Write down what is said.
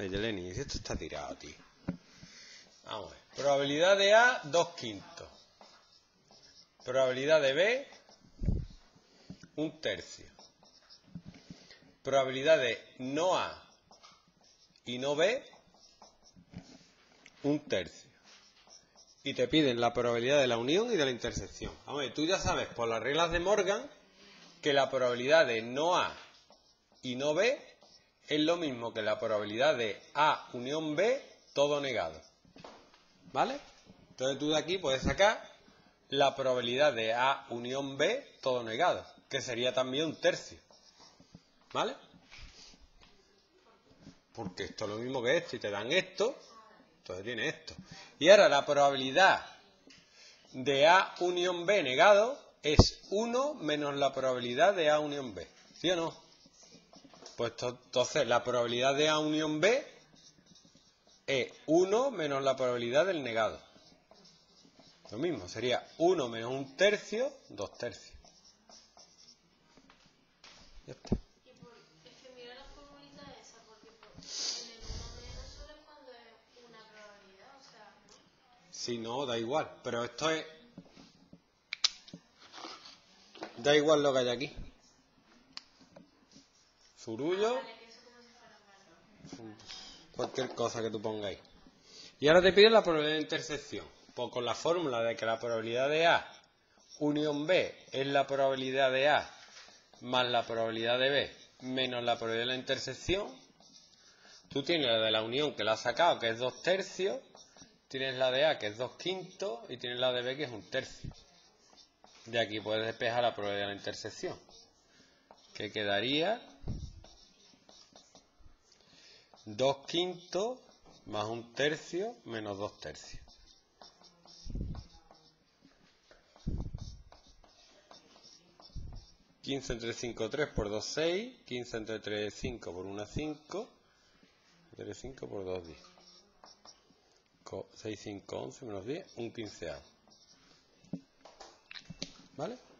Ay, Yeleni, esto está tirado, tío. Vamos a ver. Probabilidad de A, 2/5. Probabilidad de B, 1/3. Probabilidad de no A y no B, 1/3. Y te piden la probabilidad de la unión y de la intersección. Vamos a ver, tú ya sabes por las reglas de Morgan que la probabilidad de no A y no B es lo mismo que la probabilidad de A unión B todo negado. ¿Vale? Entonces tú de aquí puedes sacar la probabilidad de A unión B todo negado, que sería también 1/3. ¿Vale? Porque esto es lo mismo que esto y te dan esto, entonces tiene esto. Y ahora la probabilidad de A unión B negado es 1 menos la probabilidad de A unión B. ¿Sí o no? Pues entonces la probabilidad de A unión B es 1 menos la probabilidad del negado. Lo mismo, sería 1 menos 1/3, 2/3. Ya está. Es que mira la formulita esa, porque en el 1 menos solo es cuando es una probabilidad, o sea, ¿no? Si no, da igual, pero esto es... Da igual lo que hay aquí. Zurullo, Vale, que eso como si fuera raro. cualquier cosa que tú pongáis. Y ahora te piden la probabilidad de intersección. Pues con la fórmula de que la probabilidad de A unión B es la probabilidad de A más la probabilidad de B menos la probabilidad de la intersección, tú tienes la de la unión que la has sacado, que es 2/3, tienes la de A, que es 2/5, y tienes la de B, que es 1/3. De aquí puedes despejar la probabilidad de la intersección, que quedaría 2/5 más 1/3 menos 2/3. Quince entre 5, 3 por 2, 6. 15 entre 3, 5 por 1, 5. Entre 5 por 2, 10. 6, 5, 11 menos 10, un quinceavo. ¿Vale?